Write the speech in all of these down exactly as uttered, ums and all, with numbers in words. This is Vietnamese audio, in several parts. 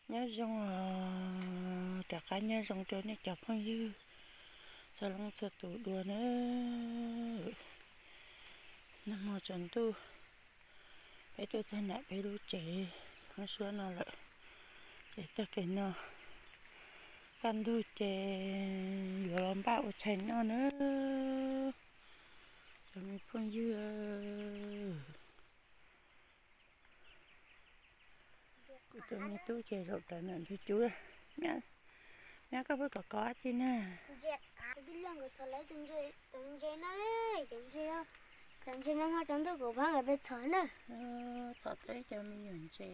nhớ trong trả cá nhớ trong chỗ này chọc không dư sao lăng sợ tủ đùa nữa nằm mò tròn tu phải tôi chân lại phải đu trẻ nó xuống nó lại trẻ ta cái nó căn đu trẻ vừa làm bạo chảy nó nữa cho mình không dư tôi nghe tôi trẻ rồi trở nên thì chú nhá nhá các bác có có chứ nè dẹt cá biết lần cái trở lấy từng chơi từng chơi nó đấy từng chơi từng chơi nó hoa trắng tôi của bác ở bên trái nữa sợ tới cho mình nhận chế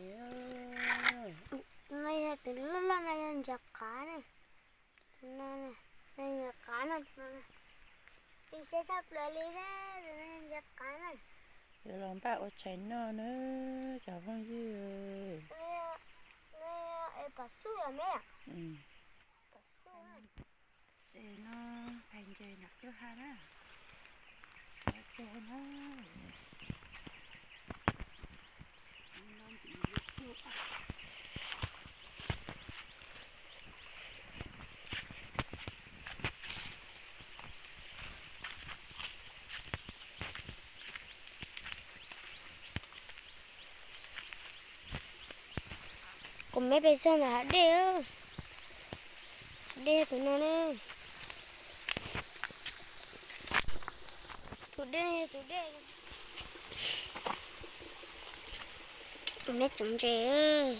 này là từ lúc là này là dẹt cá này này này là cá này từng chơi sắp lấy đi đấy này là dẹt cá này rồi làm bạo cháy nó nữa chả phong dư này này em bắt su à mẹ ừ bắt su để nó thành chơi nặng cho hai á cho nó nó bị thuốc cùng mấy bé sơn là đeo đeo tụi nó nữa tụi đeo tụi đeo mấy chúng trẻ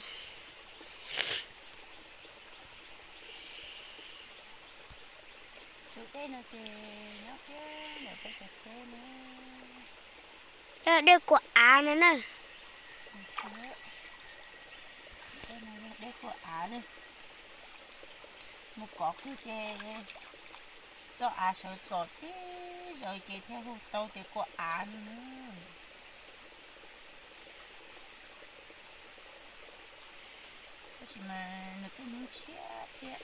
tụi cái nó thì nó cái nó cái cái cái nữa đeo đeo của á nữa nè cái này để của á đi một cọ cứ chè cho á sợ trọt tí rồi chè theo hộp tàu thì của á nữa cái mà nó cứ những chiếc chiếc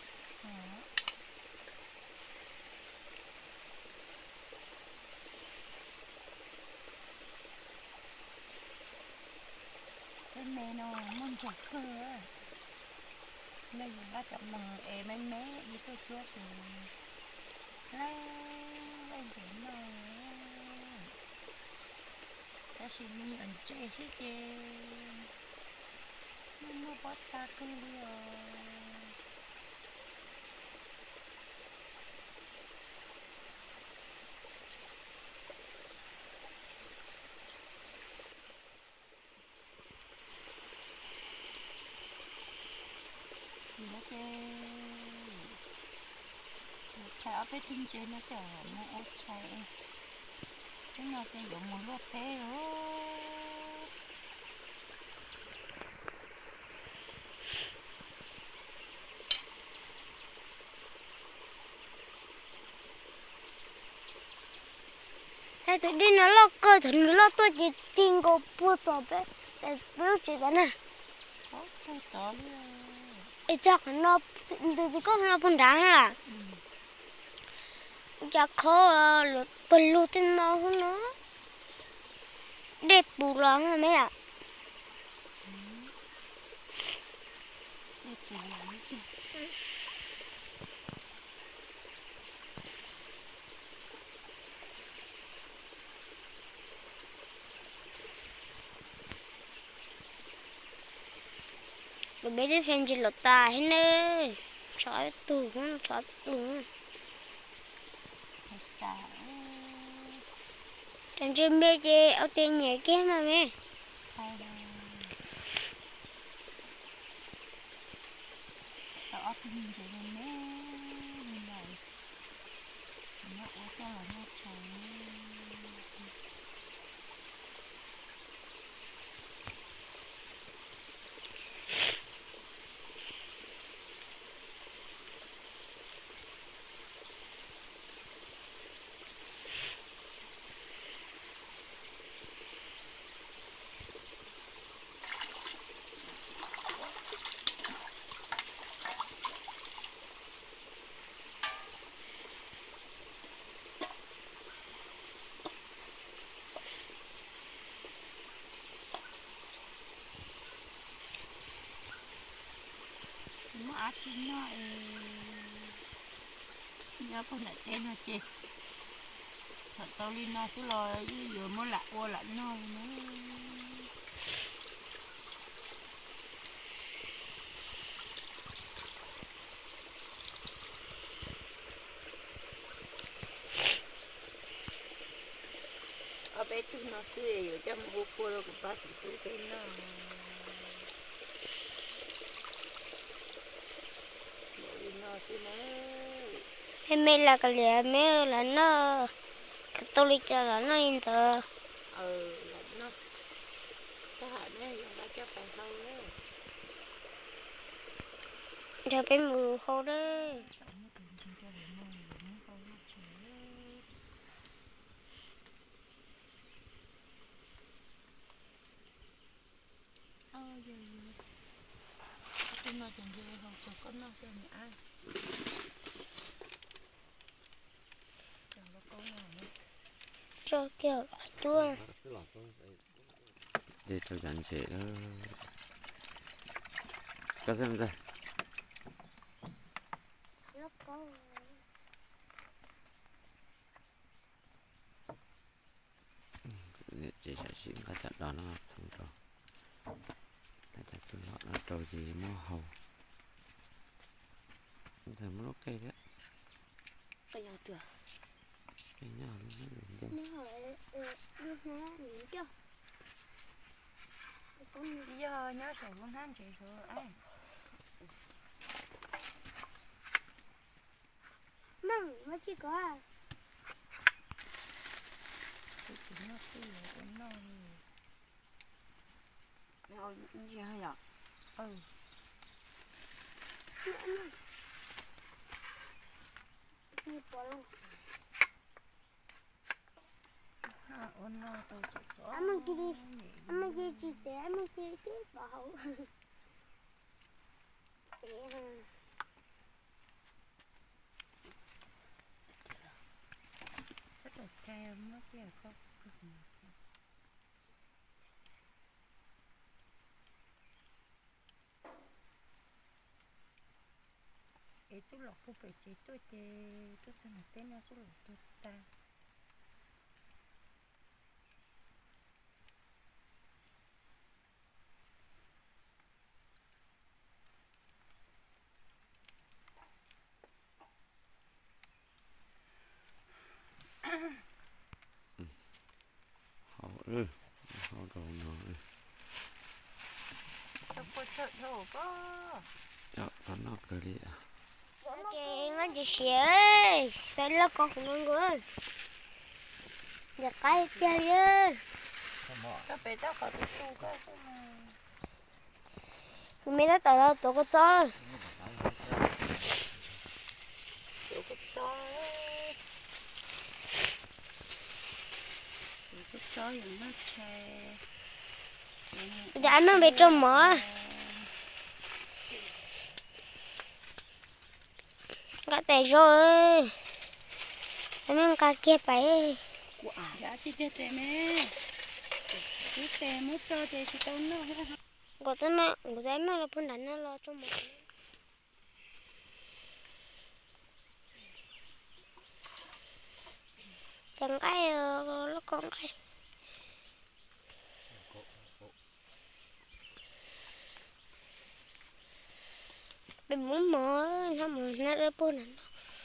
cái mẹ nó muốn chọc cơ á mẹ dùng bát chọc mừng em mấy mé đi tôi chúa thì lấy lấy điểm nó ta chỉ mình ăn chơi chứ chứ nó mua bát xa cơ đi rồi chạy ở bên trên trên nó kiểu nó ốp chạy chứ nó cái giống một lúa té đó hay tụi đi nó lo cơ thì nó lo tôi chỉ tin cô bố tao bé để biết chuyện đó nè ốp chạy to đi ấy chắc nó từ từ có nó phân đá là chắc khó là bự luôn tên nó hơn nó đẹp bù lắm hả mấy ạ rồi bây giờ hiện chỉ lột ta hết nè chói tù không chói tù trên trên bê chê ở tên nhẹ kia mà mẹ ở cái nhìn thấy nó nhìn này nó ở cho là nó cháy á chín nó nhớ con này tên là chị thật tao đi nó cứ lo với vừa mới lạ qua lạnh nó nữa ở bên tu nó xưa rồi cho mua qua rồi cũng ba chỉ tu bên nó rồi nó xưa nó em mê là cái lẻ mê là nó Catholic là nó in tờ ừ lạnh nó cái hạt này là nó cho phải sâu đấy cho cái mùi khô đấy tôi nói chuyện gì không cho con nó xem nhá chẳng có câu nào nữa cho kiểu loại chua để cho gắn chế đó có xem ra nó có để chế sẽ xin cái chặt đó nó xong rồi cái chặt xong họ nó trâu gì mua hầu giờ mua cây đấy cái nhau tựa cái nhau nó nó được chứ nếu mà nước nó nhìn chưa bây giờ nhớ sổ con than chị sổ ai măng nó chỉ có à thì nó xưa của nó rồi gì hay vậy? ừ như bỏ luôn ha ôn nó tôi chỉ số ăn măng kia đi ăn măng kia chỉ để ăn măng kia xíu bỏ hậu chắc là theo nó kia không ấy chú lọc phụ phải chế tôi thì tôi sẽ là tên nó chú lọc tôi ta hầu ừ hầu đầu nó tôi có sợ thổ có chọn sẵn nó cười đi à chị nó chỉ xỉa cái lớp con của nó người giật cái chơi ơi tao phải tao có tôi su cái mình đã tạo ra tổ có chơi tôi có cho tôi có cho những nó chè đã nó bị trông mở cái tay rồi em ăn cá kia phải quả đã chỉ biết thế mẹ cứ tè mất cho tè chỉ tao nó có tới mà có tới mà là phân đánh nó lo cho một chẳng cái nó con cái mình muốn mở nó mà nó ra phân đánh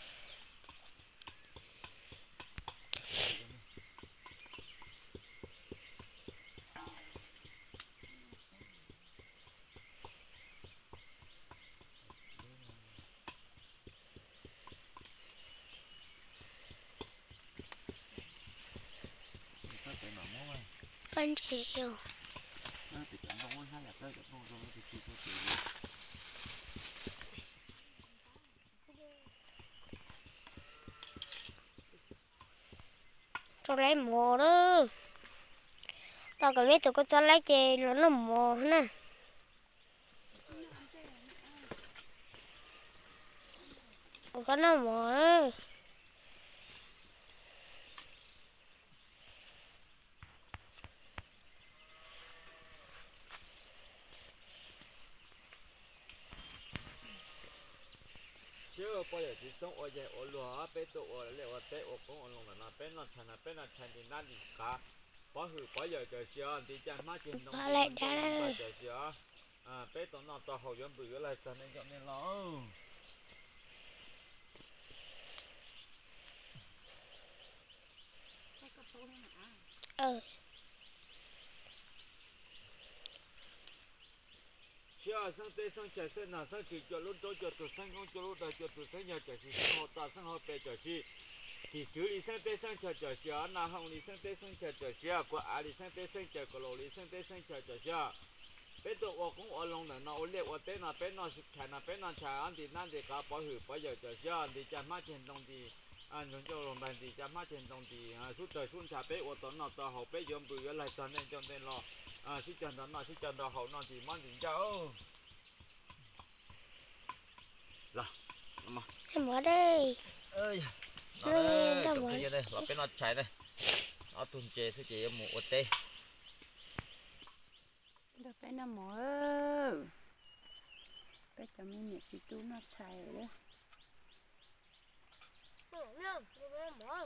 con chịu cho lấy mồ đó tao có biết tụi con cho lấy chè nó nó mồ nè có nó mồ đó bây giờ chỉ sống ở đây ở lúa bé tụ ở đây ở té ở cũng ở lồng là bé nó chăn là bé nó chăn thì nát đi cả bỏ hử bỏ giờ chờ xưa thì chăn má trên nông Bỏ lại thì đã nó rồi. chờ xưa à bé tụ nó to hậu dân bự lại cho nên cho nên lo Ừ. xưa sang tây sang chờ sang nào sang chỉ cho lúc đó cho tụ sang không cho lúc đó cho tụ sang nhà chờ chỉ sang họ ta sang họ bé chờ chỉ thì chú lý sang tây sang chờ chờ xưa nào hồng lý sang tây sang chờ chờ xưa của à lý sang tây sang chờ của lô lý sang tây sang chờ chờ xưa bé tụ ở cũng ở lồng này nó ở liệt ở tây nào bé nó sụp chảy nào bé nó chảy ăn thìนั่นthì cả bỏ hử bỏ giờ chờ xưa thì chả má trên đông thì à những chỗ lồng này thì chả má trên đông thì à suốt trời suốt chả bé ở tận nào tao hậu bé yếm bự lại cho nên cho nên lo à xí chân đó nó xí chân đó hậu nó thì mang tiền cháu là mà Em bỏ đi. ơi nó Ơi, đây đâu chụp rồi? cái đây là cái nó chạy đây nó tuần chế sẽ chỉ một ô tê Được bé nó mỏ bé cho mình nhẹ chỉ tú nó chạy đấy. Không, không, không, không.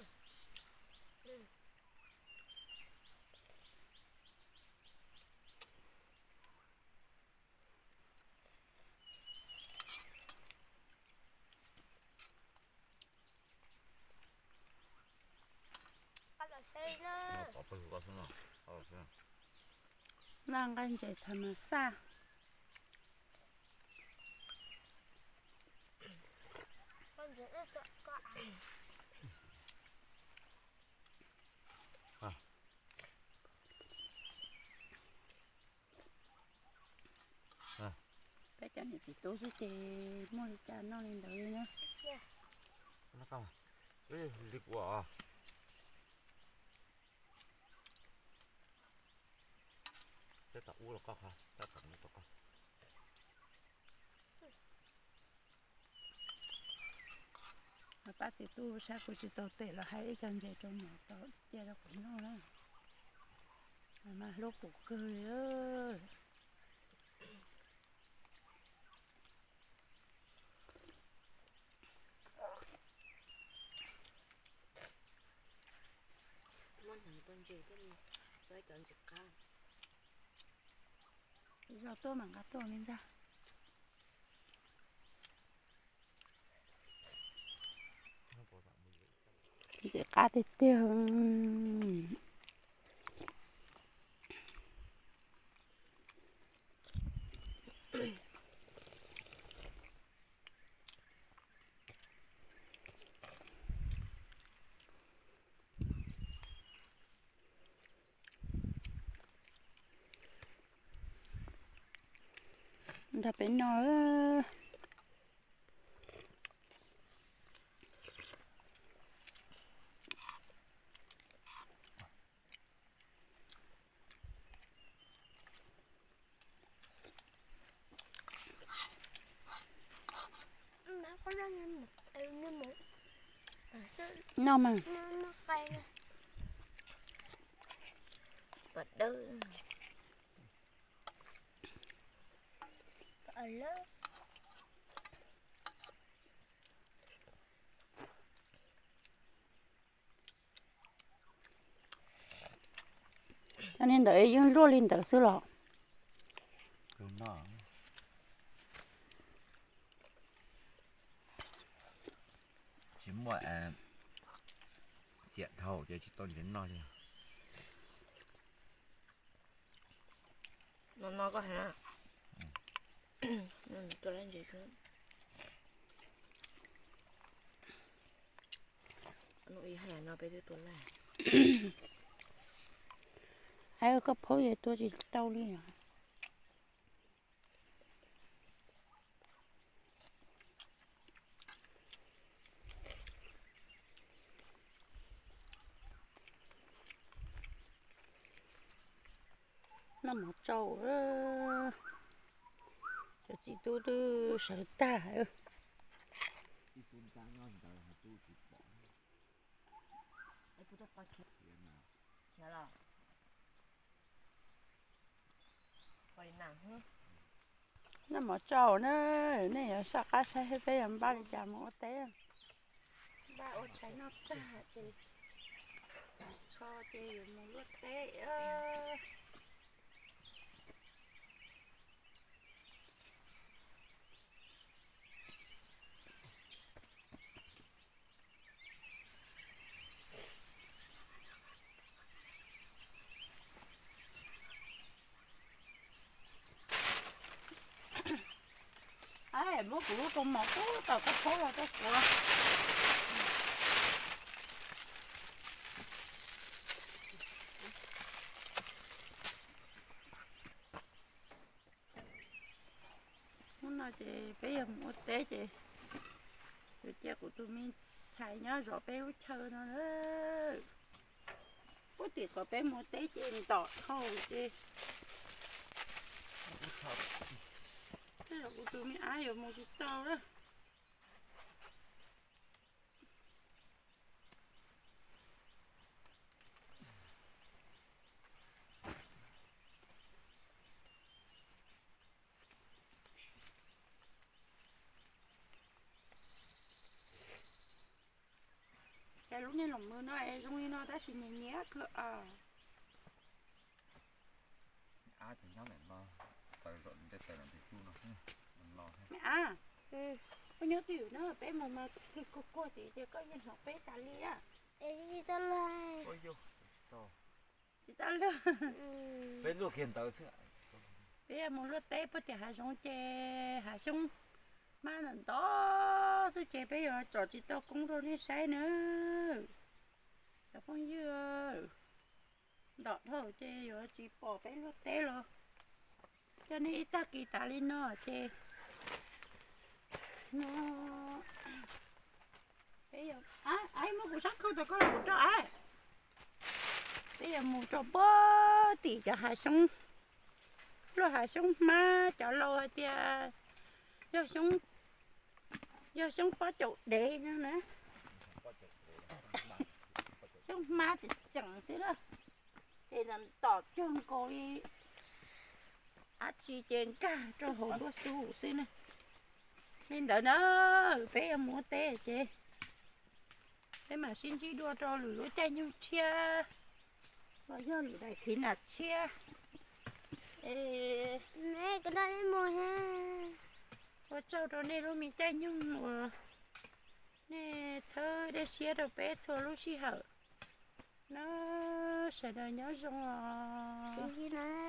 Bắt đầu xây lên. có phải có thế nào ờ thế nào Nàng ăn chạy thầm xa. Con giữ cho con ăn. Bé cho nhẹ chỉ tú sẽ chỉ mua đi cha nó lên đầu đi nhá. nó cao ê lịch quả cái tàu u là cao hả cái tàu nó cao Mà bác chỉ tu sao cũng chỉ tao tệ là hai chân chạy trong nhà tao chạy ra cũng nó đó. Mà lúc cũng cười ơi. Món hàng tuần gì cái gì với tuần dịch cao. Bây giờ tôi mà ngắt tôi lên ra. Chỉ cá thì tiêu. Đã bên nó Nó có nó như một, như một. nó mà Nó, nó cay nè. Bật đơn. Ở lớp. cho nên đợi những lúa lên đỡ xưa lọ. cái nó chỉ mọi diện thầu cho chỉ tôn đến nó đi Nó nó có hả? Ừ, tôi lên gì không? Nó ý hay nó bây giờ tôi lại. Ai có phố gì tôi chỉ đau đi à. Nó một trâu ơ. Cho chị tôi đưa sợ ta ơ. Ai phụ trách coi kịp. Nhớ là. Coi nặng hả? nó mà trâu nó này sao cá sai hết bây giờ ba đi chạm một té ba ô trái nó ta thì cho thì một lúc té ai bố cụ con một số tao có số là cái của muốn nói chị bây giờ một té chị rồi cha của tụi mình xài nhá rồi bé hút chơi nó nữa có tiền có bé một té chị tọt thôi chị thế là của tụi mình ai ở một chút to đó cái lúc này lòng mưa nó em giống nó đã xin nhẹ nhẹ cơ à ai thì nó lại lo tại rộn để tại làm việc chu nó mình lo hết mẹ à Ừ. có nhớ tiểu nó bé mà mà khi cô cô thì thì có nhân học bé ta li á Ê, chị tao lại. ôi vô to chị ta luôn Ừ. bên lúc hiện tại sẽ bé một lúc té bữa thì hạ xuống chè hạ xuống mà lần đó sự chè bé giờ trò chị tao cũng rồi đi sai nữa là phong dưa đọt thôi chè giờ chị bỏ bé lúc té rồi cho nên ít ta kỳ ta lên nó chè nó bây giờ à ai mua củ sắc không tao có là củ cho ai bây giờ mua cho bơ thì cho hạ xuống lo hạ xuống má cho lo thì do xuống do xuống có chỗ để nữa nè xuống má thì chẳng xí đó thì làm tọt chân coi á chi trên cả cho hồn có su xí nè nên đợi nó bé em mua té chị thế mà xin chỉ đua cho lửa lúa chay nhung chia và do lửa này thì là chia ê Mẹ cái đó lên mùa ha. và cho đó này luôn mình chay nhung và nè chơi để chia đồ bé chơi lúc xí hở nó sẽ đợi nhớ xong à Chị chị nói